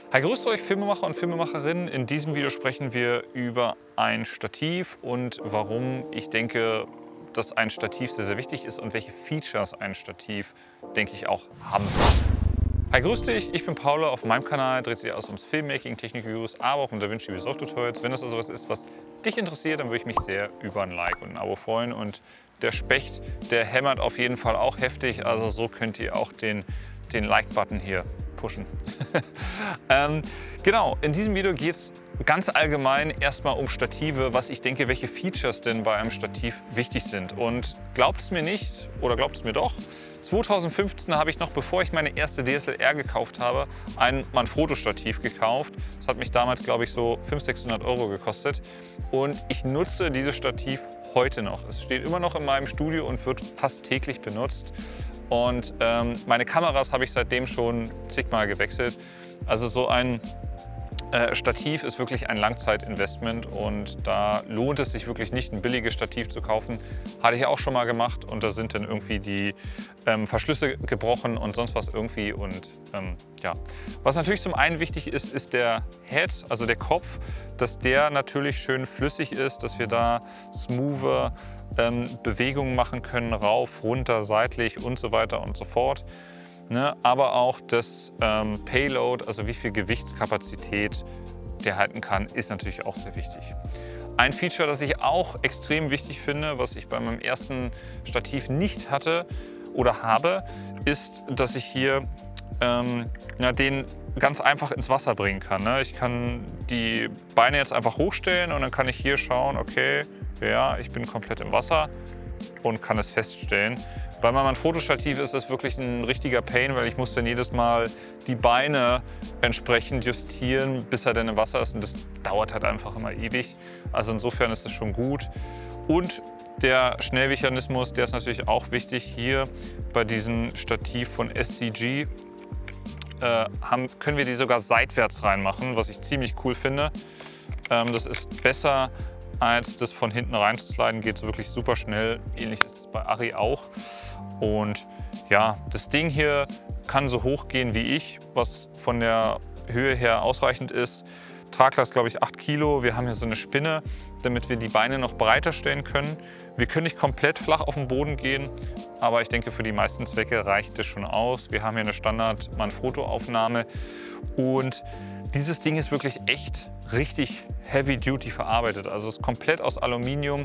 Hi, grüßt euch Filmemacher und Filmemacherinnen. In diesem Video sprechen wir über ein Stativ und warum ich denke, dass ein Stativ sehr, sehr wichtig ist und welche Features ein Stativ, denke ich, auch haben sollte. Hi, grüß dich, ich bin Paula. Auf meinem Kanal dreht sich alles ums Filmmaking, Technik-Reviews, aber auch um DaVinci Resolve Tutorials. Wenn das also was ist, was dich interessiert, dann würde ich mich sehr über ein Like und ein Abo freuen. Und der Specht, der hämmert auf jeden Fall auch heftig, also so könnt ihr auch den Like-Button hier pushen. Genau, in diesem Video geht es ganz allgemein erstmal um Stative, was ich denke, welche Features denn bei einem Stativ wichtig sind. Und glaubt es mir nicht oder glaubt es mir doch, 2015 habe ich noch, bevor ich meine erste DSLR gekauft habe, ein Manfrotto-Stativ gekauft. Das hat mich damals, glaube ich, so 500–600 Euro gekostet. Und ich nutze dieses Stativ heute noch. Es steht immer noch in meinem Studio und wird fast täglich benutzt. Und meine Kameras habe ich seitdem schon zigmal gewechselt. Also so ein Stativ ist wirklich ein Langzeitinvestment und da lohnt es sich wirklich nicht, ein billiges Stativ zu kaufen. Hatte ich auch schon mal gemacht und da sind dann irgendwie die Verschlüsse gebrochen und sonst was irgendwie. Und ja, was natürlich zum einen wichtig ist, ist der Head, also der Kopf, dass der natürlich schön flüssig ist, dass wir da smoother Bewegungen machen können, rauf, runter, seitlich und so weiter und so fort. Ne? Aber auch das Payload, also wie viel Gewichtskapazität der halten kann, ist natürlich auch sehr wichtig. Ein Feature, das ich auch extrem wichtig finde, was ich bei meinem ersten Stativ nicht hatte oder habe, ist, dass ich hier den ganz einfach ins Wasser bringen kann. Ne? Ich kann die Beine jetzt einfach hochstellen und dann kann ich hier schauen, okay, ja, ich bin komplett im Wasser und kann es feststellen. Bei meinem Fotostativ ist das wirklich ein richtiger Pain, weil ich muss dann jedes Mal die Beine entsprechend justieren, bis er dann im Wasser ist und das dauert halt einfach immer ewig. Also insofern ist das schon gut. Und der Schnellmechanismus, der ist natürlich auch wichtig. Hier bei diesem Stativ von SCG können wir die sogar seitwärts reinmachen, was ich ziemlich cool finde. Das ist besser als das von hinten reinzusliden, geht wirklich super schnell. Ähnlich ist es bei Arri auch. Und ja, das Ding hier kann so hoch gehen wie ich, was von der Höhe her ausreichend ist. Traglast, glaube ich, 8 Kilo. Wir haben hier so eine Spinne, damit wir die Beine noch breiter stellen können. Wir können nicht komplett flach auf den Boden gehen, aber ich denke, für die meisten Zwecke reicht das schon aus. Wir haben hier eine Standard-Manfrotto-Aufnahme und dieses Ding ist wirklich echt richtig heavy-duty verarbeitet. Also es ist komplett aus Aluminium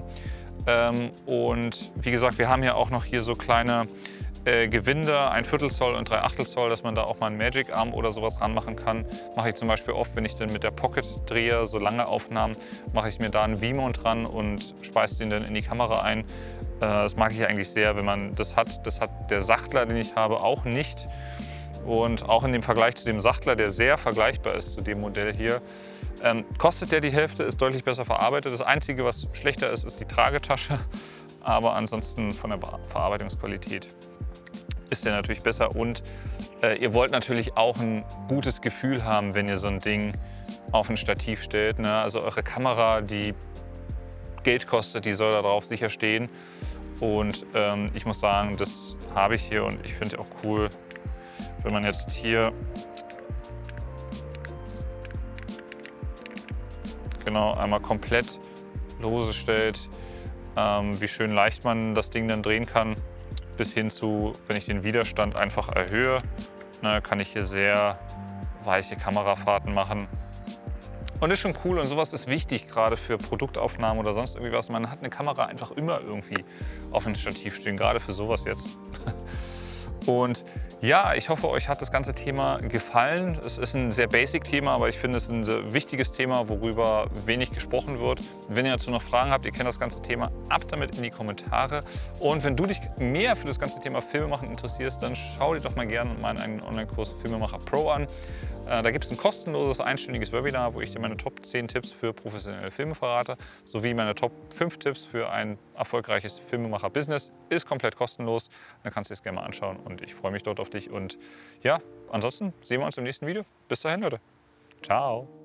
und wie gesagt, wir haben ja auch noch hier so kleine Gewinde, 1/4 Zoll und 3/8 Zoll, dass man da auch mal einen Magic Arm oder sowas ranmachen kann. Mache ich zum Beispiel oft, wenn ich dann mit der Pocket drehe, so lange Aufnahmen, mache ich mir da einen V-Mount dran und speise den dann in die Kamera ein. Das mag ich eigentlich sehr, wenn man das hat. Das hat der Sachtler, den ich habe, auch nicht. Und auch in dem Vergleich zu dem Sachtler, der sehr vergleichbar ist zu dem Modell hier, kostet der die Hälfte, ist deutlich besser verarbeitet. Das Einzige, was schlechter ist, ist die Tragetasche. Aber ansonsten von der Verarbeitungsqualität ist der natürlich besser. Und ihr wollt natürlich auch ein gutes Gefühl haben, wenn ihr so ein Ding auf ein Stativ stellt. Ne? Also eure Kamera, die Geld kostet, die soll da drauf sicher stehen. Und ich muss sagen, das habe ich hier und ich finde auch cool, wenn man jetzt hier genau einmal komplett lose stellt, wie schön leicht man das Ding dann drehen kann, bis hin zu, wenn ich den Widerstand einfach erhöhe, ne, kann ich hier sehr weiche Kamerafahrten machen. Und ist schon cool und sowas ist wichtig, gerade für Produktaufnahmen oder sonst irgendwie was. Man hat eine Kamera einfach immer irgendwie auf dem Stativ stehen, gerade für sowas jetzt. Und ja, ich hoffe, euch hat das ganze Thema gefallen. Es ist ein sehr basic Thema, aber ich finde es ein sehr wichtiges Thema, worüber wenig gesprochen wird. Wenn ihr dazu noch Fragen habt, ihr kennt das ganze Thema, ab damit in die Kommentare. Und wenn du dich mehr für das ganze Thema Filmemachen interessierst, dann schau dir doch mal gerne meinen eigenen Online-Kurs Filmemacher Pro an. Da gibt es ein kostenloses einstündiges Webinar, wo ich dir meine Top 10 Tipps für professionelle Filme verrate, sowie meine Top 5 Tipps für ein erfolgreiches Filmemacher-Business. Ist komplett kostenlos, dann kannst du es gerne mal anschauen und ich freue mich dort auf dich. Und ja, ansonsten sehen wir uns im nächsten Video. Bis dahin, Leute. Ciao.